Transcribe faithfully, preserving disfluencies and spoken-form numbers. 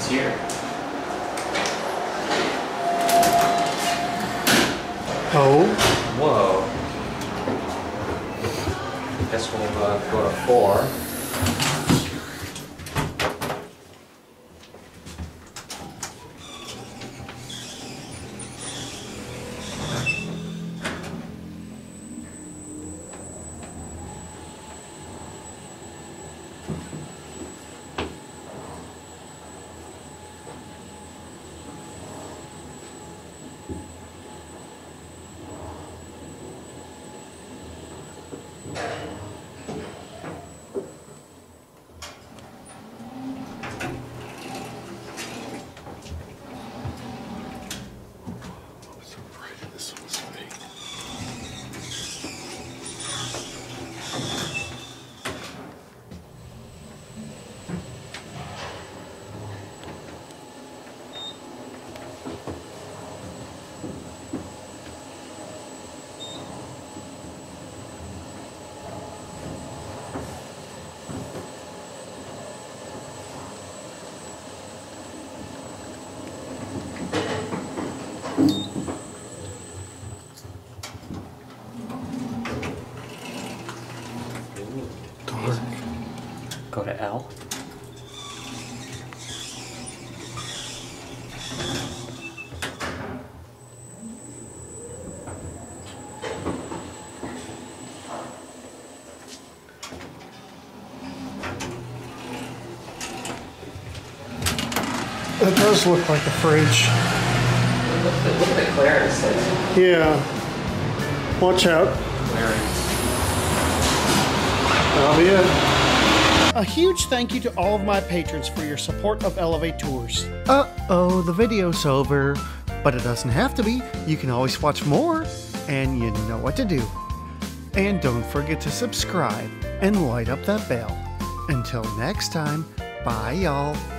It's here. Oh. Whoa. Guess we'll uh, go to four. Dark. Go to L. That does look like a fridge. Look at the, look at the clearance. Like, Yeah. Watch out. clearance. That'll be it. A huge thank you to all of my patrons for your support of elevaTOURS. Uh-oh, the video's over. But it doesn't have to be. You can always watch more, and you know what to do. And don't forget to subscribe and light up that bell. Until next time, bye y'all.